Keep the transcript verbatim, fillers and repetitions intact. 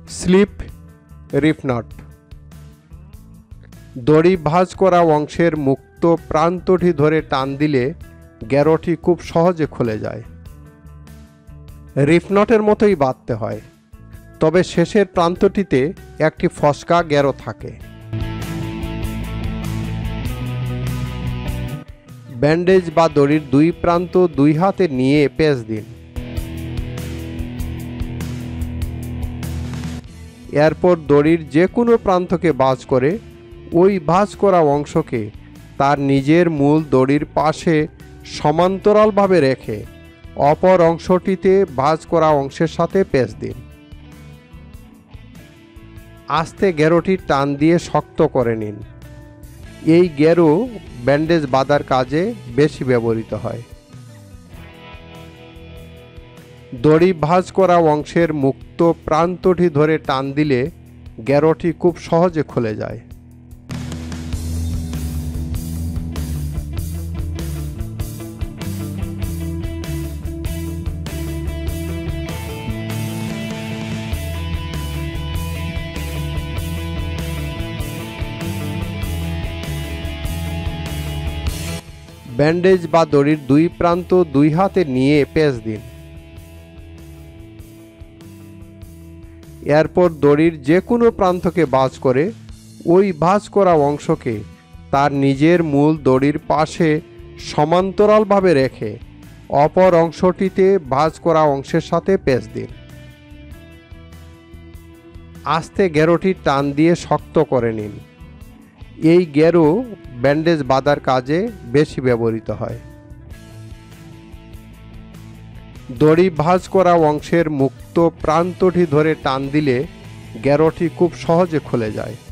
Slip rib not. দড়ি ভাঁজ করা অংশের মুক্ত প্রান্তটি ধরে টান দিলে গ্যারোটি খুব সহজে খুলে যায়। রিপ নটের মতোই বাঁধতে হয়, তবে শেষের প্রান্তটিতে একটি ফসকা গ্যারো থাকে। ব্যান্ডেজ বা দড়ির দুই প্রান্ত দুই হাতে নিয়ে পেঁচ দিন। এরপর দড়ির যে কোনো প্রান্তকে ভাঁজ করে ওই ভাঁজ করা অংশকে তার নিজের মূল দড়ির পাশে সমান্তরালভাবে রেখে অপর অংশটিতে ভাঁজ করা অংশের সাথে পেঁচ দিন। আস্তে গ্যারোটি টান দিয়ে শক্ত করে নিন। এই গ্যারো ব্যান্ডেজ বাঁধার কাজে বেশি ব্যবহৃত হয়। দড়ি ভাঁজ করা অংশের মুক্ত প্রান্তটি ধরে টান দিলে গ্যারোটি খুব সহজে খুলে যায়। ব্যান্ডেজ বা দড়ির দুই প্রান্ত দুই হাতে নিয়ে পেঁচ দিন। এরপর দড়ির যে কোনো প্রান্তকে ভাঁজ করে ওই ভাঁজ করা অংশকে তার নিজের মূল দড়ির পাশে সমান্তরালভাবে রেখে অপর অংশটিতে ভাঁজ করা অংশের সাথে পেঁচ দিন। আস্তে গ্যারোটি টান দিয়ে শক্ত করে নিন। এই গ্যারো ব্যান্ডেজ বাঁধার কাজে বেশি ব্যবহৃত হয়। দড়ি ভাঁজ করা অংশের মুক্ত প্রান্তটি ধরে টান দিলে গ্যারোটি খুব সহজে খুলে যায়।